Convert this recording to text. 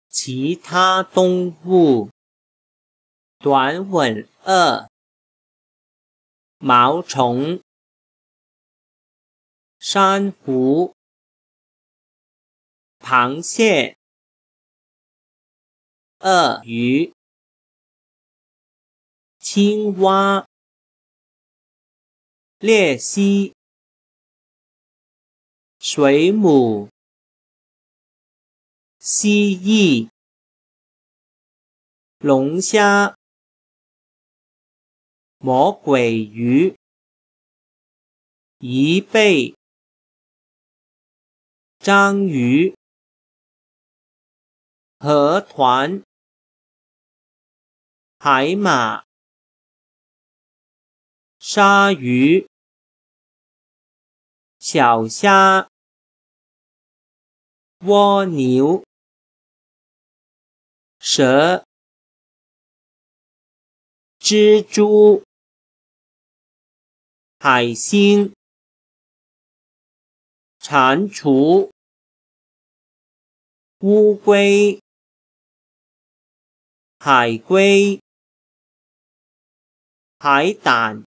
其他动物。短吻2，毛虫、珊瑚、螃蟹、鳄鱼、青蛙、鬣蜥、水母、蜥蜴、龙虾、魔鬼鱼、贻贝、章鱼、河豚、海马、鲨鱼、小虾、蜗牛、蛇、蜘蛛、海星、蟾蜍、乌龟、海龟、海胆、